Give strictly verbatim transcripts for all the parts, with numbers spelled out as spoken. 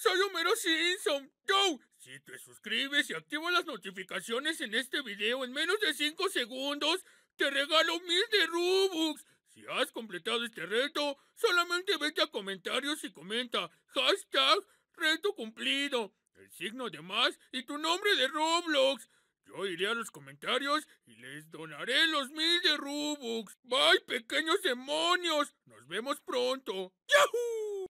soy Homero Simpson. Yo, si te suscribes y activas las notificaciones en este video en menos de cinco segundos, te regalo mil de Robux. Si has completado este reto, solamente vete a comentarios y comenta hashtag reto cumplido, el signo de más y tu nombre de Roblox. Yo iré a los comentarios y les donaré los mil de Robux. Bye, pequeños demonios. Nos vemos pronto. ¡Yahoo!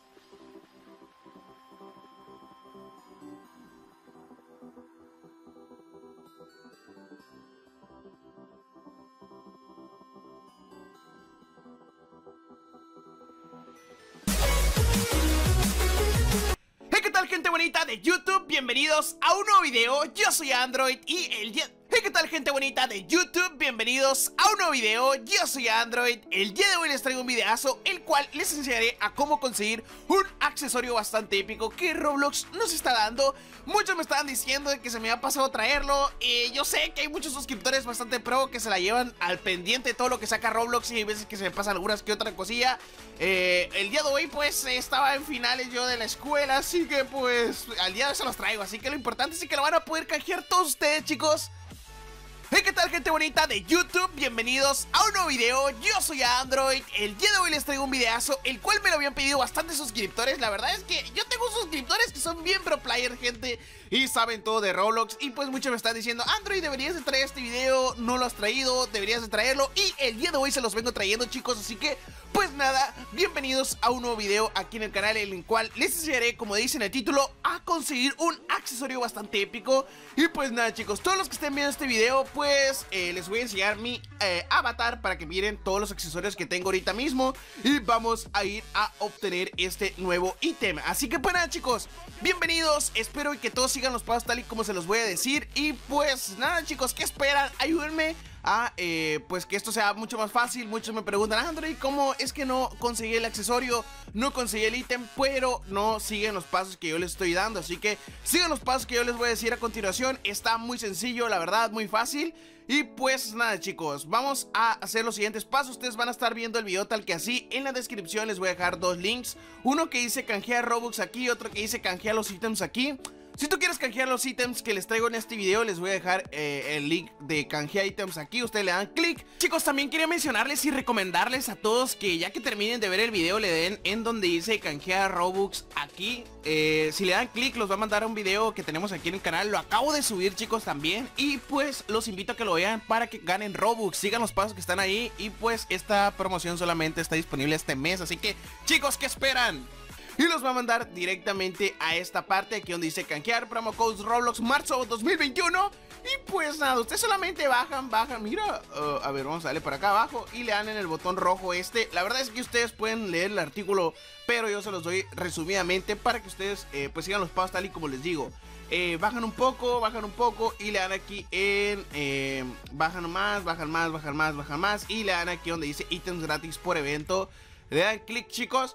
¿Qué tal, gente bonita de YouTube? Bienvenidos a un nuevo video. Yo soy Android y el día... Hey, ¿qué tal, gente bonita de YouTube? Bienvenidos a un nuevo video. Yo soy Android. El día de hoy les traigo un videazo, el cual les enseñaré a cómo conseguir un accesorio bastante épico que Roblox nos está dando. Muchos me estaban diciendo de que se me ha pasado traerlo. Y yo sé que hay muchos suscriptores bastante pro que se la llevan al pendiente de todo lo que saca Roblox, y hay veces que se me pasan algunas que otra cosilla. Eh, el día de hoy pues estaba en finales yo de la escuela, así que pues al día de hoy se los traigo. Así que lo importante es que lo van a poder canjear todos ustedes, chicos. Hey, ¿qué tal, gente bonita de YouTube? Bienvenidos a un nuevo video. Yo soy Android. El día de hoy les traigo un videazo, el cual me lo habían pedido bastantes suscriptores. La verdad es que yo tengo suscriptores que son bien pro player, gente, y saben todo de Roblox. Y pues muchos me están diciendo: Android, deberías de traer este video, no lo has traído, deberías de traerlo. Y el día de hoy se los vengo trayendo, chicos. Así que pues nada, bienvenidos a un nuevo video aquí en el canal, en el cual les enseñaré, como dice en el título, a conseguir un accesorio bastante épico. Y pues nada, chicos, todos los que estén viendo este video, pues eh, les voy a enseñar mi eh, avatar para que miren todos los accesorios que tengo ahorita mismo. Y vamos a ir a obtener este nuevo ítem. Así que pues nada, chicos, bienvenidos. Espero que todos sigan los pasos tal y como se los voy a decir. Y pues nada, chicos, ¿qué esperan? Ayúdenme a eh, pues que esto sea mucho más fácil. Muchos me preguntan: Android, ¿cómo es que no conseguí el accesorio? No conseguí el ítem, pero no siguen los pasos que yo les estoy dando. Así que sigan los pasos que yo les voy a decir a continuación. Está muy sencillo, la verdad, muy fácil. Y pues nada, chicos, vamos a hacer los siguientes pasos. Ustedes van a estar viendo el video tal que así. En la descripción les voy a dejar dos links, uno que dice canjear Robux aquí, otro que dice canjear los ítems aquí. Si tú quieres canjear los ítems que les traigo en este video, les voy a dejar eh, el link de canjear ítems aquí. Ustedes le dan clic. Chicos, también quería mencionarles y recomendarles a todos que ya que terminen de ver el video, le den en donde dice canjear Robux aquí. eh, Si le dan clic, los va a mandar a un video que tenemos aquí en el canal. Lo acabo de subir, chicos, también. Y pues los invito a que lo vean para que ganen Robux. Sigan los pasos que están ahí. Y pues esta promoción solamente está disponible este mes. Así que, chicos, ¿qué esperan? Y los va a mandar directamente a esta parte aquí donde dice canjear, promo codes Roblox marzo dos mil veintiuno. Y pues nada, ustedes solamente bajan, bajan, mira, uh, a ver, vamos a darle para acá abajo y le dan en el botón rojo este. La verdad es que ustedes pueden leer el artículo, pero yo se los doy resumidamente para que ustedes eh, pues sigan los pasos tal y como les digo. Eh, bajan un poco, bajan un poco y le dan aquí en eh, bajan más, bajan más, bajan más, bajan más y le dan aquí donde dice ítems gratis por evento. Le dan clic, chicos,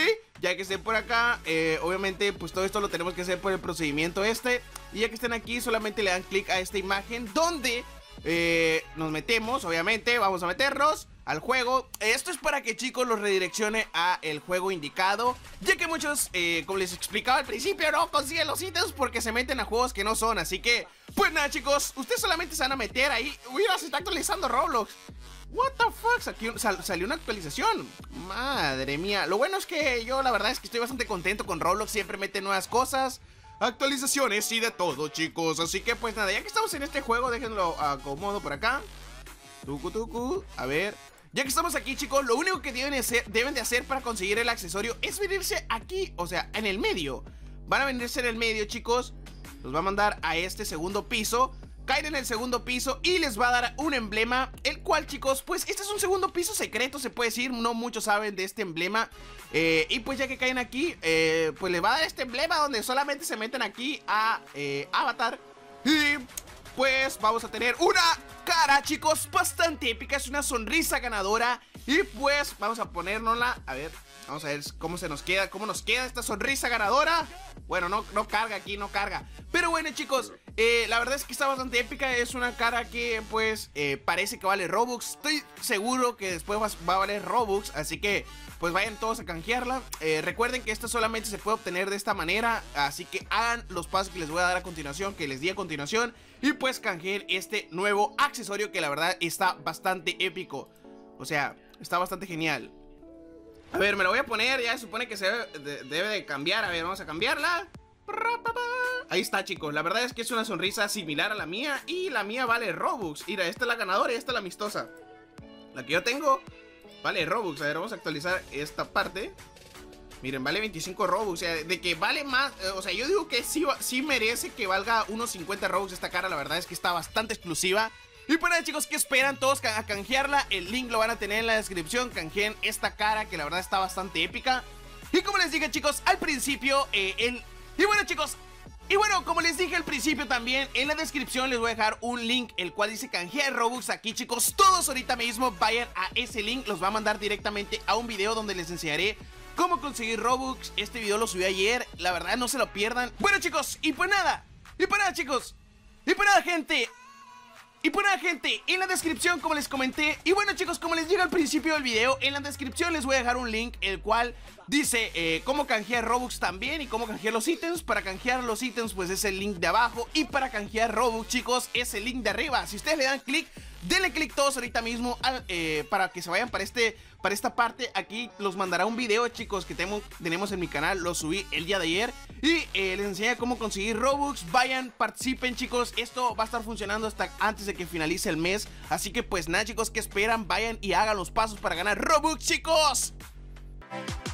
y ya que estén por acá, eh, obviamente pues todo esto lo tenemos que hacer por el procedimiento este. Y ya que estén aquí, solamente le dan clic a esta imagen donde eh, nos metemos, obviamente, vamos a meternos al juego. Esto es para que, chicos, los redireccione a el juego indicado, ya que muchos, eh, como les explicaba al principio, no consiguen los ítems porque se meten a juegos que no son. Así que, pues nada, chicos, ustedes solamente se van a meter ahí. Mira, se está actualizando Roblox. What the fuck, Aquí sal, salió una actualización. Madre mía. Lo bueno es que yo la verdad es que estoy bastante contento con Roblox. Siempre mete nuevas cosas, actualizaciones y de todo, chicos. Así que pues nada, ya que estamos en este juego, déjenlo acomodo por acá. Tucu tucu, a ver. Ya que estamos aquí, chicos, lo único que deben de, hacer, deben de hacer para conseguir el accesorio es venirse aquí, o sea, en el medio. Van a venirse en el medio, chicos. Los va a mandar a este segundo piso. Caen en el segundo piso y les va a dar un emblema, el cual, chicos, pues este es un segundo piso secreto, se puede decir. No muchos saben de este emblema. eh, Y pues ya que caen aquí, eh, pues les va a dar este emblema donde solamente se meten aquí a eh, avatar. Y pues vamos a tener una cara, chicos, bastante épica. Es una sonrisa ganadora. Y pues vamos a ponérnosla. A ver, vamos a ver cómo se nos queda, cómo nos queda esta sonrisa ganadora. Bueno, no, no carga aquí, no carga. Pero bueno, chicos, Eh, la verdad es que está bastante épica. Es una cara que pues eh, parece que vale Robux. Estoy seguro que después va, va a valer Robux, así que pues vayan todos a canjearla. eh, Recuerden que esta solamente se puede obtener de esta manera, así que hagan los pasos que les voy a dar a continuación, que les di a continuación, y pues canjeen este nuevo accesorio que la verdad está bastante épico. O sea, está bastante genial. A ver, me lo voy a poner, ya se supone que se debe de, debe de cambiar. A ver, vamos a cambiarla. Ahí está, chicos, la verdad es que es una sonrisa similar a la mía, y la mía vale Robux. Mira, esta es la ganadora y esta es la amistosa. La que yo tengo vale Robux. A ver, vamos a actualizar esta parte. Miren, vale veinticinco Robux. O sea, de que vale más, eh, o sea, yo digo que sí, sí merece que valga unos cincuenta Robux esta cara. La verdad es que está bastante exclusiva. Y pues nada, chicos, ¿qué esperan todos a canjearla? El link lo van a tener en la descripción. Canjeen esta cara que la verdad está bastante épica. Y como les dije, chicos, al principio, eh, el... Y bueno, chicos, y bueno, como les dije al principio también, en la descripción les voy a dejar un link, el cual dice canjear Robux aquí, chicos. Todos ahorita mismo vayan a ese link, los va a mandar directamente a un video donde les enseñaré cómo conseguir Robux. Este video lo subí ayer, la verdad no se lo pierdan. Bueno, chicos, y pues nada, y pues nada, chicos, y pues nada, gente. Y pues nada, gente, en la descripción, como les comenté. Y bueno, chicos, como les dije al principio del video, en la descripción les voy a dejar un link, el cual dice eh, cómo canjear Robux también y cómo canjear los ítems. Para canjear los ítems, pues es el link de abajo. Y para canjear Robux, chicos, es el link de arriba. Si ustedes le dan clic, denle clic todos ahorita mismo al, eh, para que se vayan para este para esta parte. Aquí los mandará un video, chicos, que tenemos, tenemos en mi canal. Lo subí el día de ayer y eh, les enseñé cómo conseguir Robux. Vayan, participen, chicos. Esto va a estar funcionando hasta antes de que finalice el mes. Así que pues nada, chicos, ¿qué esperan? Vayan y hagan los pasos para ganar Robux, chicos.